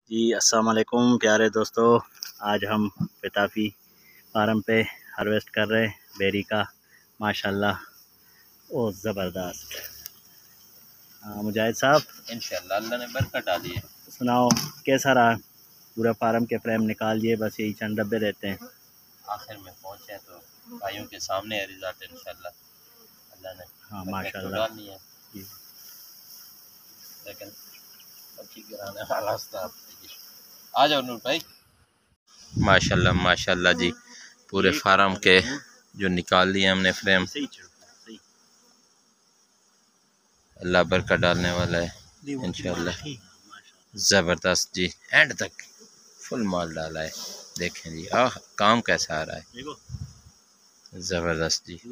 जी अस्सलाम वालेकुम प्यारे दोस्तों। आज हम पेताफी फार्म पे हार्वेस्ट कर रहे हैं बेरी का। माशाल्लाह ओ ज़बरदस्त। मुजाहिद साहब इंशाल्लाह अल्लाह ने बरकत डाली है। सुनाओ कैसा रहा? पूरा फार्म के फ्रेम निकाल दिए, बस यही चंद डब्बे रहते हैं। आखिर में पहुंचे तो भाइयों के सामने है रिजल्ट इंशाल्लाह अल्लाह ने। हाँ माशाल्लाह डालनी है लेकिन अच्छी गिराने वाला आ जाओ नूर भाई। माशाल्लाह माशाल्लाह जी, पूरे फार्म के जो निकाल लिए हमने फ्रेम, अल्लाह बरकत डालने वाला है इंशाल्लाह। ज़बरदस्त जी, एंड तक फुल माल डाला है। देखें जी, काम कैसा आ रहा है, ज़बरदस्त जी।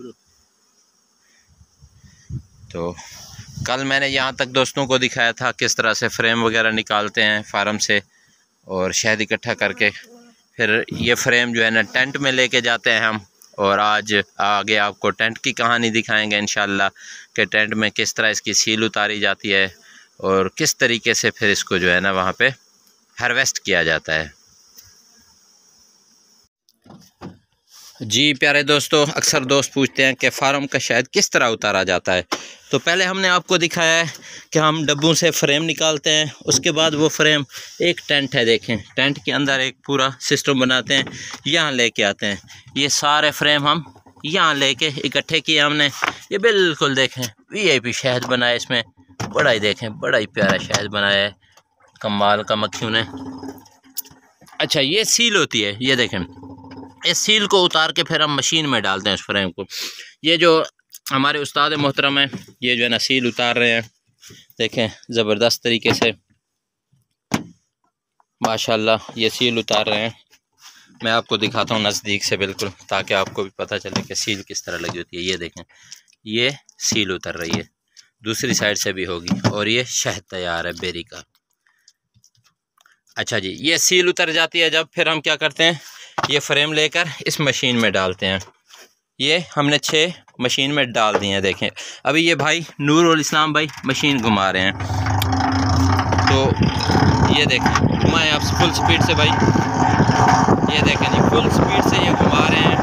तो कल मैंने यहाँ तक दोस्तों को दिखाया था किस तरह से फ्रेम वगैरह निकालते हैं फार्म से और शहद इकट्ठा करके फिर ये फ्रेम जो है ना टेंट में लेके जाते हैं हम। और आज आगे आपको टेंट की कहानी दिखाएंगे इंशाल्लाह कि टेंट में किस तरह इसकी सील उतारी जाती है और किस तरीके से फिर इसको जो है ना वहाँ पे हार्वेस्ट किया जाता है। जी प्यारे दोस्तों, अक्सर दोस्त पूछते हैं कि फ़ार्म का शहद किस तरह उतारा जाता है। तो पहले हमने आपको दिखाया है कि हम डब्बों से फ्रेम निकालते हैं, उसके बाद वो फ्रेम एक टेंट है, देखें टेंट के अंदर एक पूरा सिस्टम बनाते हैं, यहाँ लेके आते हैं। ये सारे फ्रेम हम यहाँ लेके इकट्ठे किए हमने। ये बिल्कुल देखें VIP शहद बनाया इसमें, बड़ा ही देखें बड़ा ही प्यारा शहद बनाया है कमाल का मक्खियों ने। अच्छा ये सील होती है, ये देखें इस सील को उतार के फिर हम मशीन में डालते हैं उस फ्रेम को। ये जो हमारे उस्ताद मोहतरम हैं ये जो है ना सील उतार रहे हैं, देखें ज़बरदस्त तरीके से माशाल्लाह ये सील उतार रहे हैं। मैं आपको दिखाता हूँ नज़दीक से बिल्कुल, ताकि आपको भी पता चले कि सील किस तरह लगी होती है। ये देखें ये सील उतर रही है, दूसरी साइड से भी होगी और ये शहद तैयार है बेरी का। अच्छा जी, ये सील उतर जाती है जब, फिर हम क्या करते हैं ये फ्रेम लेकर इस मशीन में डालते हैं। ये हमने 6 मशीन में डाल दिए हैं। देखें अभी ये भाई नूरुल इस्लाम भाई मशीन घुमा रहे हैं, तो ये देखें घुमाएं आप फुल स्पीड से भाई, ये देखें जी फुल स्पीड से ये घुमा रहे हैं।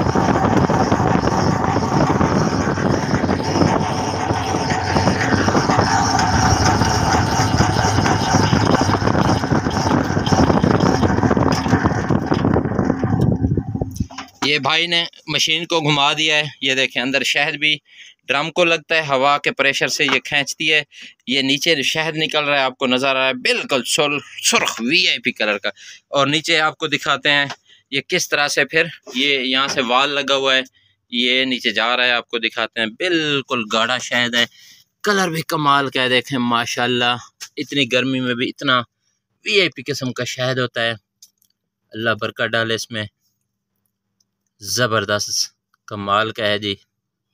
ये भाई ने मशीन को घुमा दिया है, ये देखें अंदर शहद भी ड्रम को लगता है, हवा के प्रेशर से ये खींचती है, ये नीचे शहद निकल रहा है, आपको नज़र आ रहा है बिल्कुल सुर्ख VIP कलर का। और नीचे आपको दिखाते हैं ये किस तरह से फिर ये यहाँ से वाल लगा हुआ है, ये नीचे जा रहा है, आपको दिखाते हैं बिल्कुल गाढ़ा शहद है, कलर भी कमाल का है। देखें माशाल्लाह इतनी गर्मी में भी इतना VIP किस्म का शहद होता है, अल्लाह बरकत डाले इसमें, ज़बरदस्त कमाल का है जी।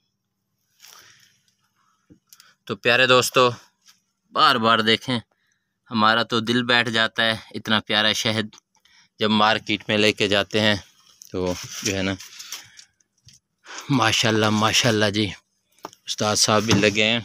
तो प्यारे दोस्तों बार बार देखें हमारा तो दिल बैठ जाता है, इतना प्यारा शहद जब मार्केट में लेके जाते हैं तो जो है ना माशाल्लाह माशाल्लाह जी, उस्ताद साहब भी लगे हैं।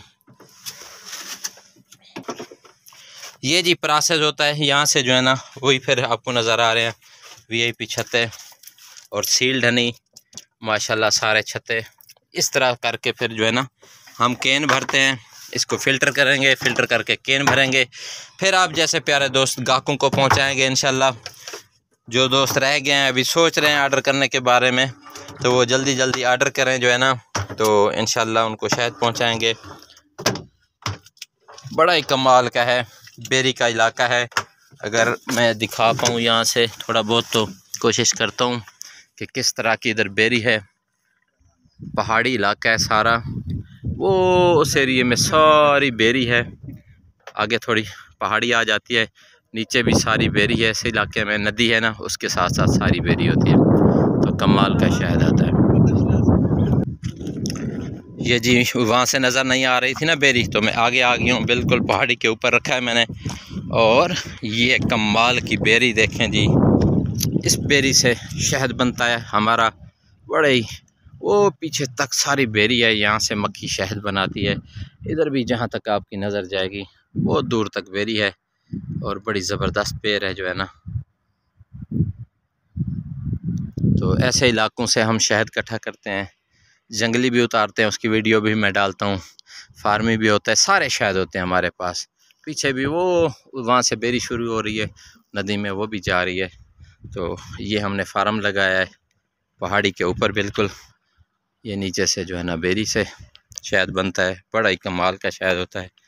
ये जी प्रोसेस होता है, यहाँ से जो है ना वही फिर आपको नज़र आ रहे हैं VIP छतें और सील्ड हनी माशाल्लाह सारे छतें। इस तरह करके फिर जो है ना हम कैन भरते हैं, इसको फ़िल्टर करेंगे, फ़िल्टर करके कैन भरेंगे, फिर आप जैसे प्यारे दोस्त ग्राहकों को पहुंचाएंगे इंशाल्लाह। जो दोस्त रह गए हैं अभी सोच रहे हैं ऑर्डर करने के बारे में, तो वो जल्दी जल्दी ऑर्डर करें जो है ना, तो इंशाल्लाह उनको शहद पहुंचाएंगे। बड़ा ही कमाल का है, बेरी का इलाका है। अगर मैं दिखा पाऊँ यहाँ से थोड़ा बहुत तो कोशिश करता हूँ कि किस तरह की इधर बेरी है। पहाड़ी इलाका है सारा, वो उस एरिए में सारी बेरी है, आगे थोड़ी पहाड़ी आ जाती है, नीचे भी सारी बेरी है। इस इलाके में नदी है ना, उसके साथ साथ सारी बेरी होती है, तो कमाल का शहद आता है। ये जी वहाँ से नज़र नहीं आ रही थी ना बेरी, तो मैं आगे आ गई हूँ, बिल्कुल पहाड़ी के ऊपर रखा है मैंने। और ये कमाल की बेरी देखें जी, इस बेरी से शहद बनता है हमारा, बड़े ही वो पीछे तक सारी बेरी है, यहाँ से मक्खी शहद बनाती है। इधर भी जहाँ तक आपकी नज़र जाएगी वो दूर तक बेरी है, और बड़ी ज़बरदस्त पेड़ है जो है ना। तो ऐसे इलाकों से हम शहद इकट्ठा करते हैं, जंगली भी उतारते हैं, उसकी वीडियो भी मैं डालता हूँ, फार्मी भी होता है, सारे शहद होते हैं हमारे पास। पीछे भी वो वहाँ से बेरी शुरू हो रही है नदी में, वो भी जा रही है। तो ये हमने फार्म लगाया है पहाड़ी के ऊपर बिल्कुल। ये नीचे से जो है ना बेरी से शहद बनता है, बड़ा ही कमाल का शहद होता है।